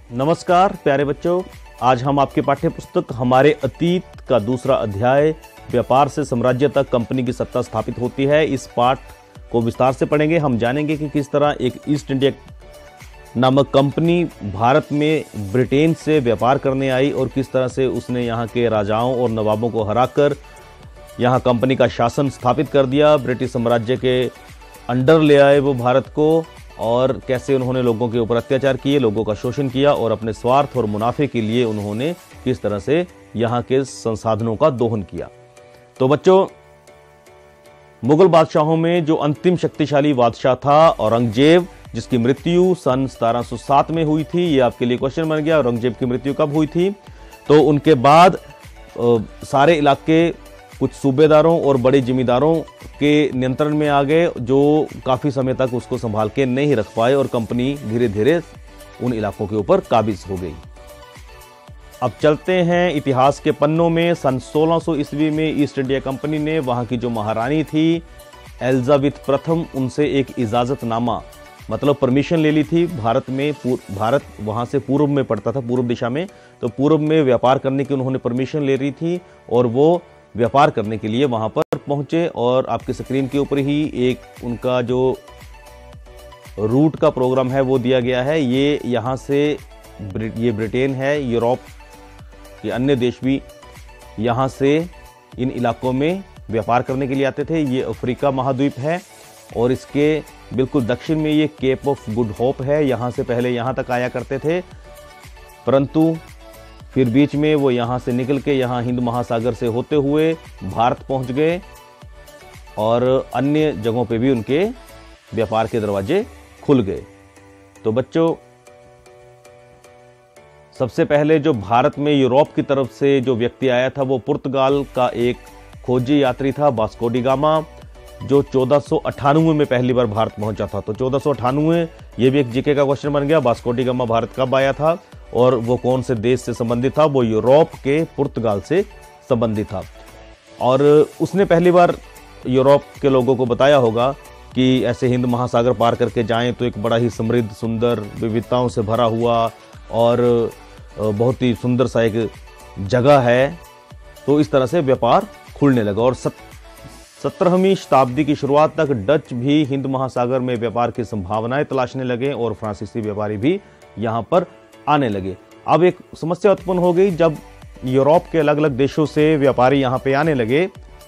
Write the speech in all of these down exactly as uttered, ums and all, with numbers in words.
नमस्कार प्यारे बच्चों, आज हम आपके पाठ्य पुस्तक हमारे अतीत का दूसरा अध्याय व्यापार से साम्राज्य तक कंपनी की सत्ता स्थापित होती है। इस पाठ को विस्तार से पढ़ेंगे। हम जानेंगे कि किस तरह एक ईस्ट इंडिया नामक कंपनी भारत में ब्रिटेन से व्यापार करने आई और किस तरह से उसने यहाँ के राजाओं और नवाबों को हराकर यहाँ कंपनी का शासन स्थापित कर दिया। ब्रिटिश साम्राज्य के अंडर ले आए वो भारत को, और कैसे उन्होंने लोगों के ऊपर अत्याचार किए, लोगों का शोषण किया और अपने स्वार्थ और मुनाफे के लिए उन्होंने किस तरह से यहाँ के संसाधनों का दोहन किया। तो बच्चों, मुगल बादशाहों में जो अंतिम शक्तिशाली बादशाह था औरंगजेब, जिसकी मृत्यु सन सत्रह सौ सात में हुई थी। ये आपके लिए क्वेश्चन बन गया, औरंगजेब की मृत्यु कब हुई थी। तो उनके बाद आ, सारे इलाके कुछ सूबेदारों और बड़े जिम्मेदारों के नियंत्रण में आ गए, जो काफ़ी समय तक उसको संभाल के नहीं रख पाए और कंपनी धीरे धीरे उन इलाकों के ऊपर काबिज हो गई। अब चलते हैं इतिहास के पन्नों में। सन सोलह सौ ईस्वी में ईस्ट इंडिया कंपनी ने वहाँ की जो महारानी थी एलिजाबेथ प्रथम, उनसे एक इजाज़तनामा मतलब परमिशन ले ली थी। भारत में भारत वहाँ से पूर्व में पड़ता था, पूर्व दिशा में, तो पूर्व में व्यापार करने की उन्होंने परमिशन ले रही थी और वो व्यापार करने के लिए वहाँ पर पहुँचे। और आपकी स्क्रीन के ऊपर ही एक उनका जो रूट का प्रोग्राम है वो दिया गया है। ये यहाँ से ये ब्रिटेन है, यूरोप के अन्य देश भी यहाँ से इन इलाकों में व्यापार करने के लिए आते थे। ये अफ्रीका महाद्वीप है और इसके बिल्कुल दक्षिण में ये केप ऑफ गुड होप है। यहाँ से पहले यहाँ तक आया करते थे, परंतु फिर बीच में वो यहाँ से निकल के यहाँ हिंद महासागर से होते हुए भारत पहुँच गए और अन्य जगहों पे भी उनके व्यापार के दरवाजे खुल गए। तो बच्चों, सबसे पहले जो भारत में यूरोप की तरफ से जो व्यक्ति आया था वो पुर्तगाल का एक खोजी यात्री था, वास्को डी गामा, जो चौदह सौ अट्ठानवे में पहली बार भारत पहुंचा था। तो चौदह सौ अट्ठानवे ये भी एक जीके का क्वेश्चन बन गया। वास्को डी गामा भारत कब आया था और वो कौन से देश से संबंधित था? वो यूरोप के पुर्तगाल से संबंधित था। और उसने पहली बार यूरोप के लोगों को बताया होगा कि ऐसे हिंद महासागर पार करके जाएं तो एक बड़ा ही समृद्ध, सुंदर, विविधताओं से भरा हुआ और बहुत ही सुंदर सा एक जगह है। तो इस तरह से व्यापार खुलने लगा और सत्रहवीं शताब्दी की शुरुआत तक डच भी हिंद महासागर में व्यापार की संभावनाएं तलाशने लगे और फ्रांसीसी व्यापारी भी यहाँ पर आने लगे। अब एक समस्या उत्पन्न हो गई, जब यूरोप के अलग अलग देशों से व्यापारी यहाँ पे आने लगे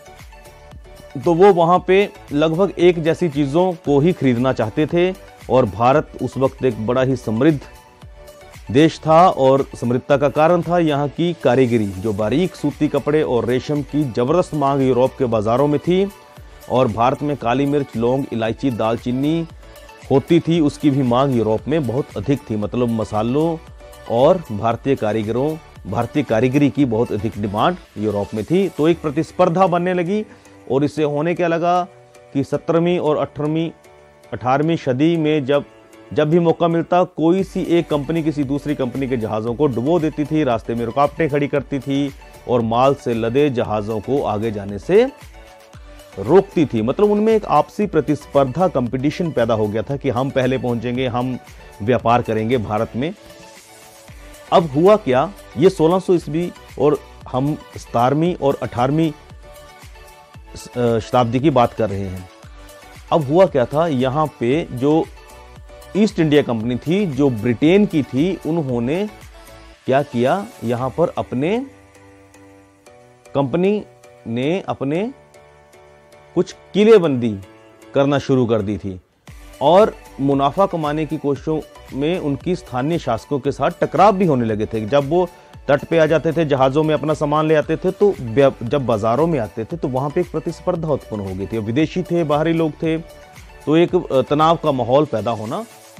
तो वो वहाँ पे लगभग एक जैसी चीज़ों को ही खरीदना चाहते थे। और भारत उस वक्त एक बड़ा ही समृद्ध देश था और समृद्धता का कारण था यहाँ की कारीगरी, जो बारीक सूती कपड़े और रेशम की जबरदस्त मांग यूरोप के बाज़ारों में थी। और भारत में काली मिर्च, लौंग, इलायची, दालचीनी होती थी, उसकी भी मांग यूरोप में बहुत अधिक थी। मतलब मसालों और भारतीय कारीगरों भारतीय कारीगरी की बहुत अधिक डिमांड यूरोप में थी। तो एक प्रतिस्पर्धा बनने लगी और इससे होने क्या लगा कि सत्रहवीं और अठारहवीं अठारहवीं सदी में जब जब भी मौका मिलता, कोई सी एक कंपनी किसी दूसरी कंपनी के जहाज़ों को डुबो देती थी, रास्ते में रुकावटें खड़ी करती थी और माल से लदे जहाज़ों को आगे जाने से रोकती थी। मतलब उनमें एक आपसी प्रतिस्पर्धा, कंपटीशन पैदा हो गया था कि हम पहले पहुंचेंगे, हम व्यापार करेंगे भारत में। अब हुआ क्या, ये सोलह सौ ईस्वी और हम सतारहवीं और अठारहवीं शताब्दी की बात कर रहे हैं। अब हुआ क्या था, यहाँ पे जो ईस्ट इंडिया कंपनी थी जो ब्रिटेन की थी, उन्होंने क्या किया, यहाँ पर अपने कंपनी ने अपने कुछ किलेबंदी करना शुरू कर दी थी और मुनाफा कमाने की कोशिशों में उनकी स्थानीय शासकों के साथ टकराव भी होने लगे थे। जब वो तट पे आ जाते थे, जहाज़ों में अपना सामान ले आते थे, तो जब बाज़ारों में आते थे तो वहाँ पे एक प्रतिस्पर्धा उत्पन्न हो गई थी। विदेशी थे, बाहरी लोग थे, तो एक तनाव का माहौल पैदा होना।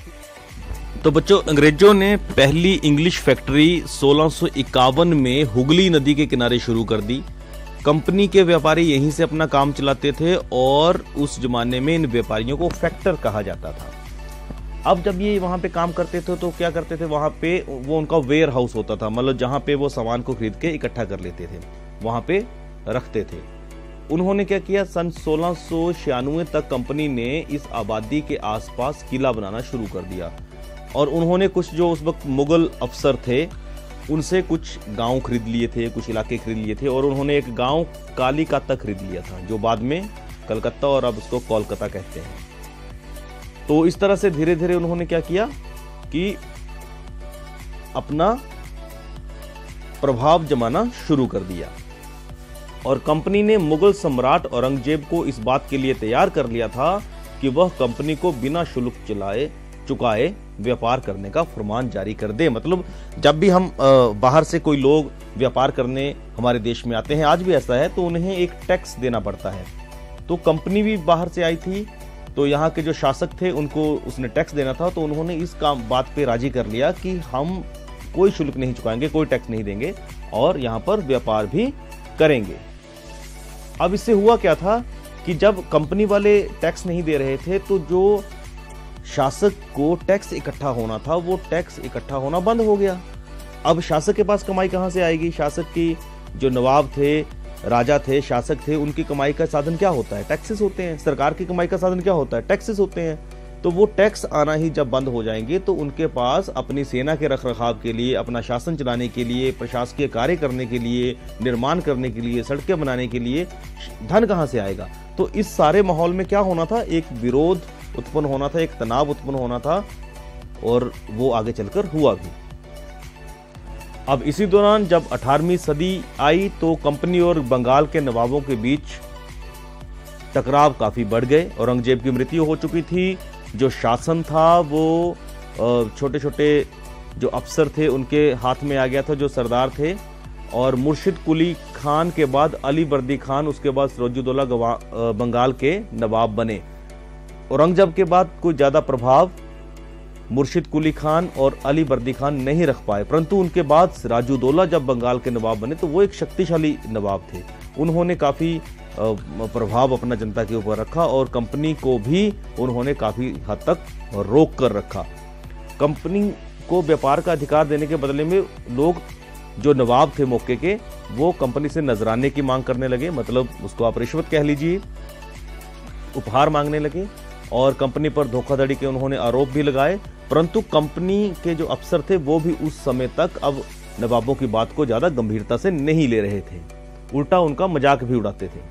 तो बच्चों, अंग्रेजों ने पहली इंग्लिश फैक्ट्री सोलह सौ इक्यावन में हुगली नदी के किनारे शुरू कर दी। कंपनी के व्यापारी यहीं से अपना काम चलाते थे और उस जमाने में इन व्यापारियों को फैक्टर कहा जाता था। अब जब ये वहाँ पे काम करते थे तो क्या करते थे, वहाँ पे वो उनका वेयर हाउस होता था, मतलब जहाँ पे वो सामान को खरीद के इकट्ठा कर लेते थे, वहाँ पे रखते थे। उन्होंने क्या किया, सन सोलह सौ छियानवे तक कंपनी ने इस आबादी के आसपास किला बनाना शुरू कर दिया और उन्होंने कुछ जो उस वक्त मुगल अफसर थे उनसे कुछ गांव खरीद लिए थे, कुछ इलाके खरीद लिए थे, और उन्होंने एक गांव कालीकता खरीद लिया था जो बाद में कलकत्ता और अब उसको कोलकाता कहते हैं। तो इस तरह से धीरे धीरे उन्होंने क्या किया कि अपना प्रभाव जमाना शुरू कर दिया, और कंपनी ने मुगल सम्राट औरंगजेब को इस बात के लिए तैयार कर लिया था कि वह कंपनी को बिना शुल्क चलाए चुकाए व्यापार करने का फरमान जारी कर दे। मतलब जब भी हम बाहर से कोई लोग व्यापार करने हमारे देश में आते हैं, आज भी ऐसा है, तो उन्हें एक टैक्स देना पड़ता है। तो कंपनी भी बाहर से आई थी, तो यहाँ के जो शासक थे उनको उसने टैक्स देना था, तो उन्होंने इस काम बात पे राजी कर लिया कि हम कोई शुल्क नहीं चुकाएंगे, कोई टैक्स नहीं देंगे और यहाँ पर व्यापार भी करेंगे। अब इससे हुआ क्या था कि जब कंपनी वाले टैक्स नहीं दे रहे थे, तो जो शासक को टैक्स इकट्ठा होना था वो टैक्स इकट्ठा होना बंद हो गया। अब शासक के पास कमाई कहां से आएगी? शासक की जो नवाब थे, राजा थे, शासक थे, उनकी कमाई का साधन क्या होता है? टैक्सेस होते हैं। सरकार की कमाई का साधन क्या होता है? टैक्सेस होते हैं। तो वो टैक्स आना ही जब बंद हो जाएंगे तो उनके पास अपनी सेना के रखरखाव के लिए, अपना शासन चलाने के लिए, प्रशासकीय कार्य करने के लिए, निर्माण करने के लिए, सड़कें बनाने के लिए धन कहां से आएगा? तो इस सारे माहौल में क्या होना था? एक विरोध उत्पन्न होना था, एक तनाव उत्पन्न होना था, और वो आगे चलकर हुआ भी। अब इसी दौरान जब अठारहवीं सदी आई तो कंपनी और बंगाल के नवाबों के बीच टकराव काफी बढ़ गए। औरंगजेब की मृत्यु हो चुकी थी, जो शासन था वो छोटे छोटे जो अफसर थे उनके हाथ में आ गया था, जो सरदार थे, और मुर्शिद कुली खान के बाद अली बर्दी खान, उसके बाद सिराजुद्दौला बंगाल के नवाब बने। औरंगजेब के बाद कोई ज्यादा प्रभाव मुर्शिद कुली खान और अली बर्दी खान नहीं रख पाए, परंतु उनके बाद सिराजुद्दौला जब बंगाल के नवाब बने तो वो एक शक्तिशाली नवाब थे। उन्होंने काफी प्रभाव अपना जनता के ऊपर रखा और कंपनी को भी उन्होंने काफी हद तक रोक कर रखा। कंपनी को व्यापार का अधिकार देने के बदले में लोग जो नवाब थे मौके के, वो कंपनी से नजराने की मांग करने लगे, मतलब उसको आप रिश्वत कह लीजिए, उपहार मांगने लगे, और कंपनी पर धोखाधड़ी के उन्होंने आरोप भी लगाए। परंतु कंपनी के जो अफसर थे वो भी उस समय तक अब नवाबों की बात को ज्यादा गंभीरता से नहीं ले रहे थे, उल्टा उनका मजाक भी उड़ाते थे।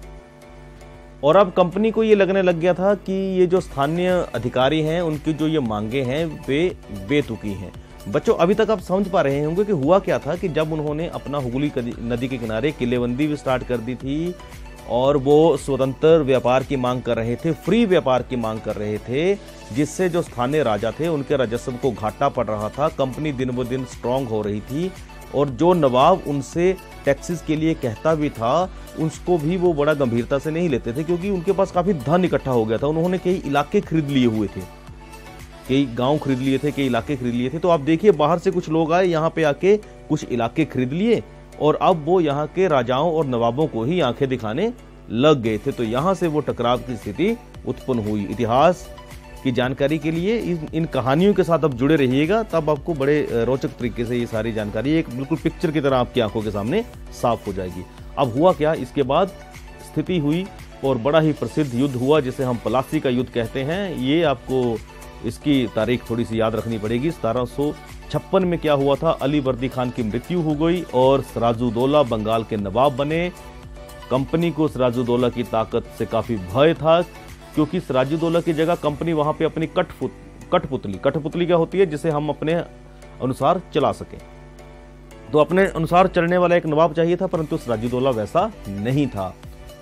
और अब कंपनी को ये लगने लग गया था कि ये जो स्थानीय अधिकारी हैं उनकी जो ये मांगे हैं वे बेतुकी हैं। बच्चों, अभी तक आप समझ पा रहे होंगे कि हुआ क्या था कि जब उन्होंने अपना हुगली नदी के किनारे किलेबंदी भी स्टार्ट कर दी थी और वो स्वतंत्र व्यापार की मांग कर रहे थे, फ्री व्यापार की मांग कर रहे थे, जिससे जो स्थानीय राजा थे उनके राजस्व को घाटा पड़ रहा था। कंपनी दिन ब दिन स्ट्रांग हो रही थी और जो नवाब उनसे टैक्सेस के लिए कहता भी था उसको भी वो बड़ा गंभीरता से नहीं लेते थे, क्योंकि उनके पास काफी धन इकट्ठा हो गया था। उन्होंने कई इलाके खरीद लिए हुए थे, कई गांव खरीद लिए थे, कई इलाके खरीद लिए थे। तो आप देखिए, बाहर से कुछ लोग आए, यहाँ पे आके कुछ इलाके खरीद लिए और अब वो यहाँ के राजाओं और नवाबों को ही आंखें दिखाने लग गए थे। तो यहाँ से वो टकराव की स्थिति उत्पन्न हुई। इतिहास की जानकारी के लिए इन, इन कहानियों के साथ आप जुड़े रहिएगा, तब आपको बड़े रोचक तरीके से ये सारी जानकारी एक बिल्कुल पिक्चर की तरह आपकी आंखों के सामने साफ हो जाएगी। अब हुआ क्या, इसके बाद स्थिति हुई और बड़ा ही प्रसिद्ध युद्ध हुआ जिसे हम प्लासी का युद्ध कहते हैं। ये आपको इसकी तारीख थोड़ी सी याद रखनी पड़ेगी। सतारह सौ छप्पन में क्या हुआ था, अली बर्दी खान की मृत्यु हो गई और सिराजुद्दौला बंगाल के नवाब बने। कंपनी को सिराजुद्दौला की ताकत से काफी भय था, क्योंकि सिराजुद्दौला की जगह कंपनी वहां पे अपनी कठपुत कठपुतली कठपुतली क्या होती है, जिसे हम अपने अनुसार चला सके, तो अपने अनुसार चलने वाला एक नवाब चाहिए था, परंतु सिराजुद्दौला वैसा नहीं था।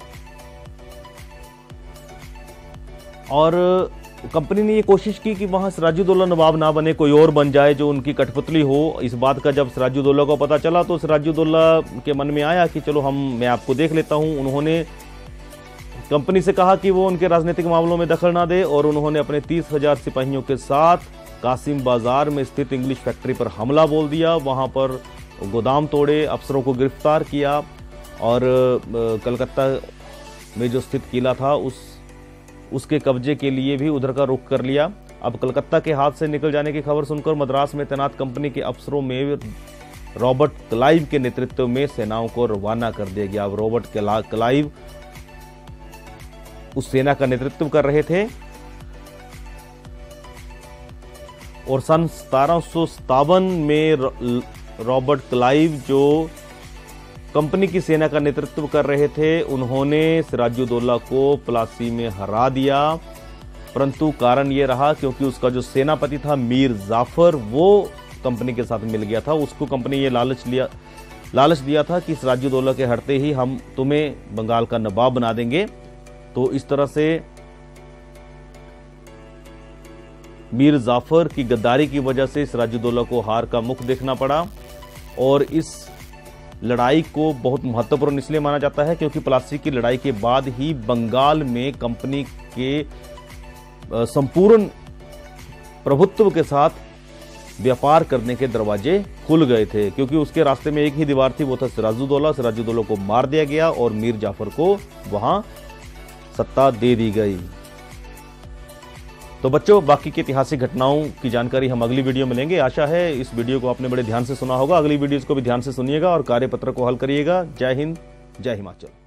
और कंपनी ने ये कोशिश की कि वहां सिराजुद्दौला नवाब ना बने, कोई और बन जाए जो उनकी कठपुतली हो। इस बात का जब सिराजुद्दौला को पता चला तो सिराजुद्दौला के मन में आया कि चलो हम मैं आपको देख लेता हूं। उन्होंने कंपनी से कहा कि वो उनके राजनीतिक मामलों में दखल ना दे और उन्होंने अपने तीस हजार सिपाहियों के साथ कासिम बाजार में स्थित इंग्लिश फैक्ट्री पर हमला बोल दिया। वहां पर गोदाम तोड़े, अफसरों को गिरफ्तार किया और कलकत्ता में जो स्थित किला था उस उसके कब्जे के लिए भी उधर का रुख कर लिया। अब कलकत्ता के हाथ से निकल जाने की खबर सुनकर मद्रास में तैनात कंपनी के अफसरों में रॉबर्ट क्लाइव के नेतृत्व में सेनाओं को रवाना कर दिया गया। अब रॉबर्ट क्लाइव उस सेना का नेतृत्व कर रहे थे और सन सतारह सौ सतावन में रॉबर्ट क्लाइव जो कंपनी की सेना का नेतृत्व कर रहे थे, उन्होंने सिराजुद्दौला को प्लासी में हरा दिया। परंतु कारण यह रहा क्योंकि उसका जो सेनापति था मीर जाफर, वो कंपनी के साथ मिल गया था। उसको कंपनी ये लालच लिया लालच दिया था कि सिराजुद्दौला के हटते ही हम तुम्हें बंगाल का नवाब बना देंगे। तो इस तरह से मीर जाफर की गद्दारी की वजह से सिराजुद्दौला को हार का मुख देखना पड़ा। और इस लड़ाई को बहुत महत्वपूर्ण इसलिए माना जाता है क्योंकि प्लासी की लड़ाई के बाद ही बंगाल में कंपनी के संपूर्ण प्रभुत्व के साथ व्यापार करने के दरवाजे खुल गए थे, क्योंकि उसके रास्ते में एक ही दीवार थी, वो था सिराजुद्दौला। सिराजुद्दौला को मार दिया गया और मीर जाफर को वहां सत्ता दे दी गई। तो बच्चों, बाकी की ऐतिहासिक घटनाओं की जानकारी हम अगली वीडियो में लेंगे। आशा है इस वीडियो को आपने बड़े ध्यान से सुना होगा। अगली वीडियोस को भी ध्यान से सुनिएगा और कार्यपत्र को हल करिएगा। जय हिंद, जय हिमाचल।